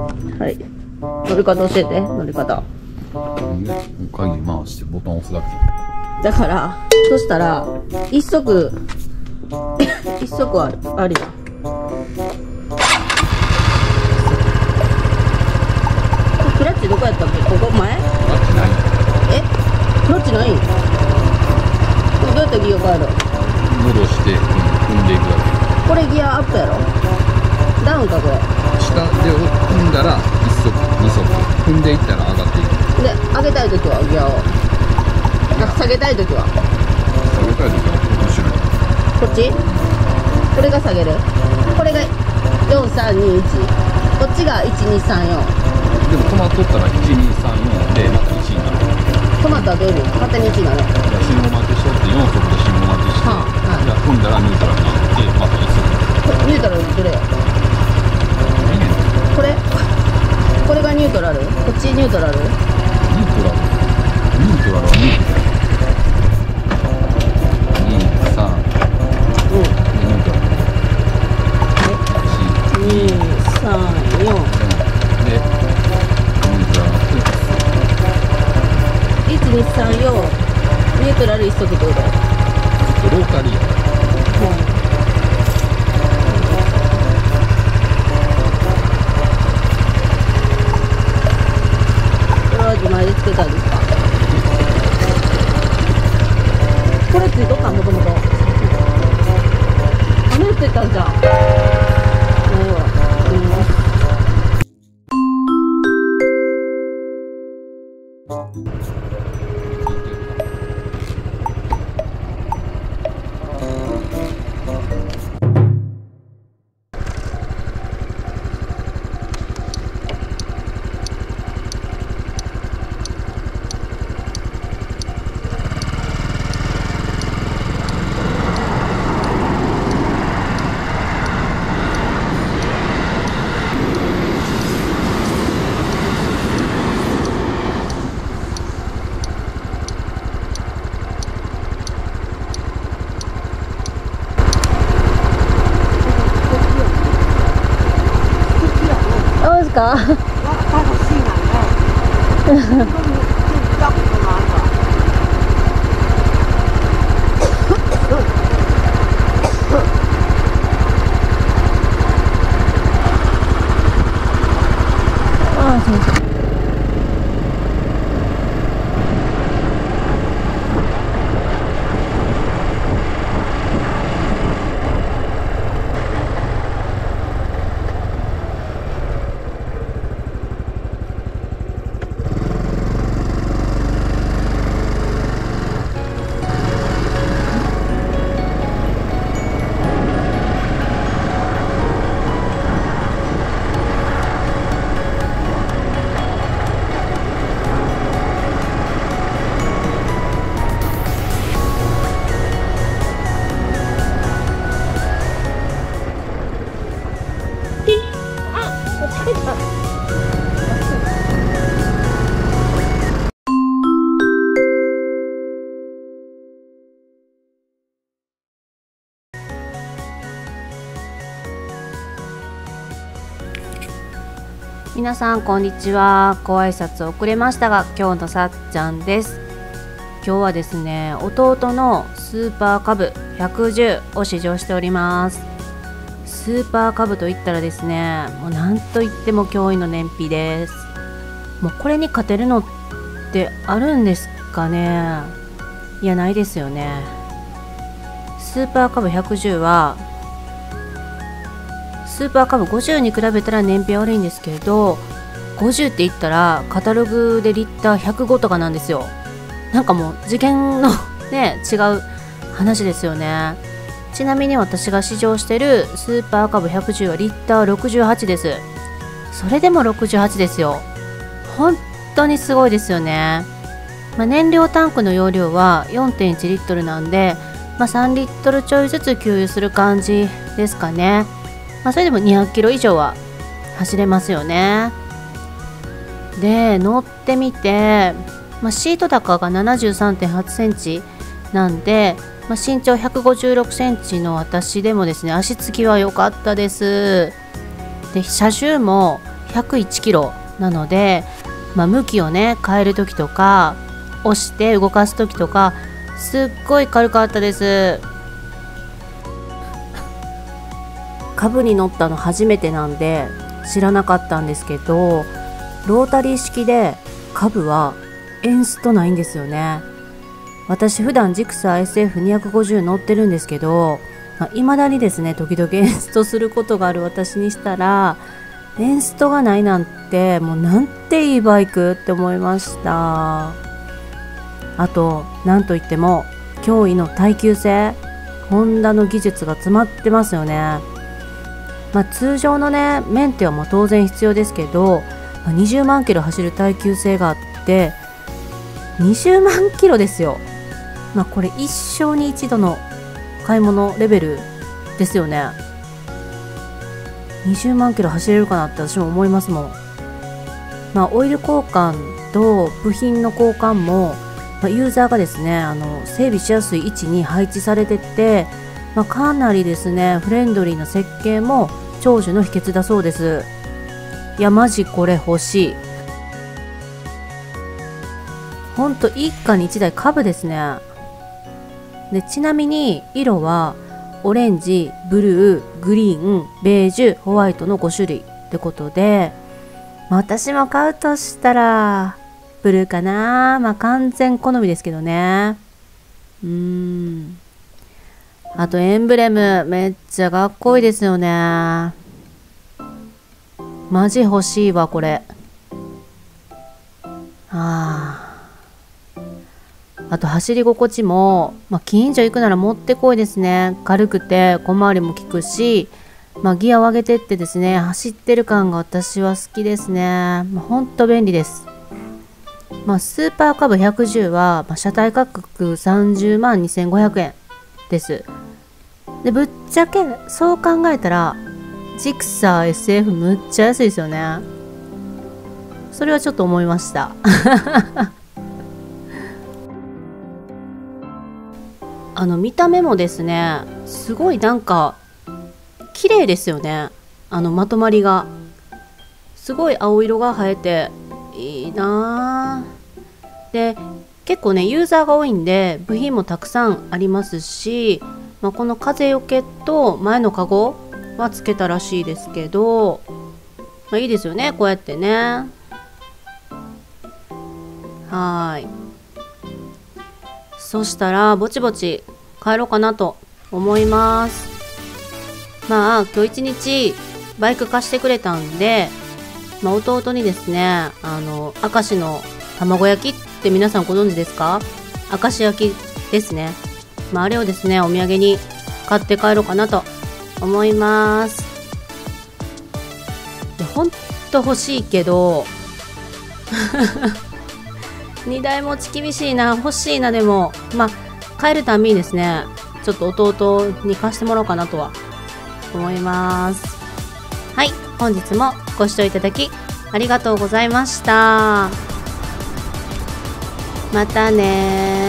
はい。乗り方教えて、乗り方。 鍵回してボタン押すだけ。 だから、そしたら、一足一足ありだ。クラッチどこやったっけ？ここ前？ クラッチない。 え？クラッチない？どうやってギア変える？ 戻して、踏んでいくだけ。 これギアアップやろ？ダウンかこれ。 下で踏んだら1足2足踏んでいったら上がっていく。 で、上げたいときはギアを。下げたいときは。 下げたい時は後ろに。 こっち？これが下げる。これが4321。こっちが1234。 でも止まっとったら1234でまた1になる。 止まったらどういう意味？勝手に1になる。 信号待ちしとって4速で信号待ちして、 はあ、 じゃあ踏んだらニュートラルになってまた1速。 ニュートラルどれや？これ？これがニュートラル？こっちニュートラル？ ニュートラルはニュートラル。2、3、 うん。 ニュートラル。 2、3、4。 で、ニュートラル。 1、2、3、4。ニュートラル1速ってこと？ ロータリーや。 これは自前でつけたんですか？これついとったん？もともと雨降ってたんじゃん。ないわ。どうですか？ 楽しいわね。 ああ、すみません。皆さんこんにちは。ご挨拶遅れましたが、今日のさっちゃんです。今日はですね、弟のスーパーカブ110を試乗しております。スーパーカブといったらですね、もうなんといっても驚異の燃費です。もうこれに勝てるのってあるんですかね？いや、ないですよね。スーパーカブ110はスーパーカブ50に比べたら燃費は悪いんですけれど、50って言ったらカタログでリッター105とかなんですよ。なんかもう次元のね、違う話ですよね。ちなみに私が試乗してるスーパーカブ110はリッター68です。それでも68ですよ。本当にすごいですよね。燃料タンクの容量は 4.1 リットルなんで、3リットルちょいずつ給油する感じですかね。それでも200キロ以上は走れますよね。で、乗ってみて、シート高が 73.8 センチなんで、身長156センチの私でもですね、足つきは良かったです。で、車重も 101キロなので、向きをね変える時とか押して動かす時とかすっごい軽かったです。株に乗ったの初めてなんで知らなかったんですけど、ロータリー式で株はエンストないんですよね。私普段ジクサー SF250 乗ってるんですけど、未だにですね時々エンストすることがある私にしたら、エンストがないなんてもうなんていいバイクって思いました。あとなんといっても驚異の耐久性、ホンダの技術が詰まってますよね。通常のねメンテはもう当然必要ですけど、20万キロ走る耐久性があって20万キロですよ。これ一生に一度の買い物レベルですよね。20万キロ走れるかなって私も思いますもん。オイル交換と部品の交換も、ユーザーがですね整備しやすい位置に配置されてて、かなりですねフレンドリーな設計も長寿の秘訣だそうです。いやマジこれ欲しい。ほんと一家に一台株ですね。でちなみに色はオレンジ、ブルー、グリーン、ベージュ、ホワイトの5種類ってことで、私も買うとしたらブルーかな。完全好みですけどね。あとエンブレムめっちゃかっこいいですよね。マジ欲しいわこれ。あと走り心地も、近所行くならもってこいですね。軽くて小回りも効くし、ギアを上げてってですね走ってる感が私は好きですね。ほんと便利です。スーパーカブ110は、車体価格30万2500円です。でぶっちゃけそう考えたらジクサー SF むっちゃ安いですよね。それはちょっと思いました見た目もですねすごいなんか綺麗ですよね。まとまりがすごい青色が映えていいなで、結構ねユーザーが多いんで部品もたくさんありますし、この風よけと前のカゴはつけたらしいですけど、いいですよねこうやってね。そしたらぼちぼち帰ろうかなと思います。今日一日バイク貸してくれたんで、弟にですね明石の卵焼きって皆さんご存知ですか？明石焼きですね。あれをですねお土産に買って帰ろうかなと思います。ほんと欲しいけど2台持ち厳しいな。欲しいな。でも帰るたびにですねちょっと弟に貸してもらおうかなとは思います。本日もご視聴いただきありがとうございました。またね。